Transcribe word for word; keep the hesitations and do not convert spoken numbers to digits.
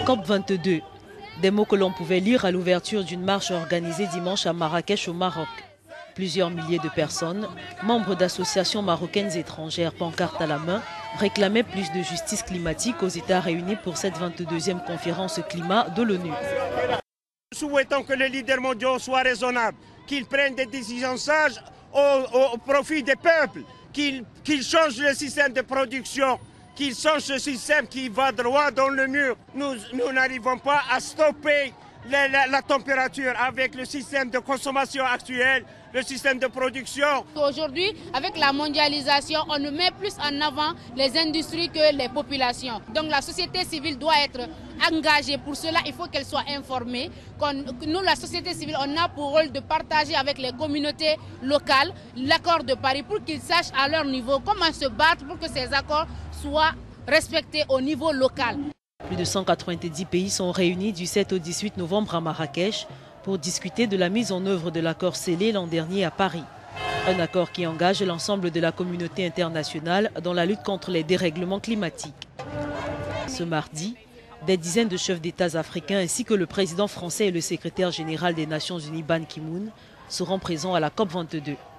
COP vingt-deux. Des mots que l'on pouvait lire à l'ouverture d'une marche organisée dimanche à Marrakech au Maroc. Plusieurs milliers de personnes, membres d'associations marocaines étrangères, pancartes à la main, réclamaient plus de justice climatique aux États réunis pour cette vingt-deuxième conférence climat de l'ONU. Nous souhaitons que les leaders mondiaux soient raisonnables, qu'ils prennent des décisions sages au, au, au profit des peuples, qu'ils qu'ils changent le système de production, qu'ils changent ce système qui va droit dans le mur. Nous nous n'arrivons pas à stopper la, la, la température avec le système de consommation actuel, le système de production. Aujourd'hui, avec la mondialisation, on ne met plus en avant les industries que les populations. Donc la société civile doit être engagée. Pour cela, il faut qu'elle soit informée. Nous, la société civile, on a pour rôle de partager avec les communautés locales l'accord de Paris pour qu'ils sachent à leur niveau comment se battre pour que ces accords soient respectés au niveau local. Plus de cent quatre-vingt-dix pays sont réunis du sept au dix-huit novembre à Marrakech pour discuter de la mise en œuvre de l'accord scellé l'an dernier à Paris. Un accord qui engage l'ensemble de la communauté internationale dans la lutte contre les dérèglements climatiques. Ce mardi, des dizaines de chefs d'État africains ainsi que le président français et le secrétaire général des Nations Unies Ban Ki-moon seront présents à la COP vingt-deux.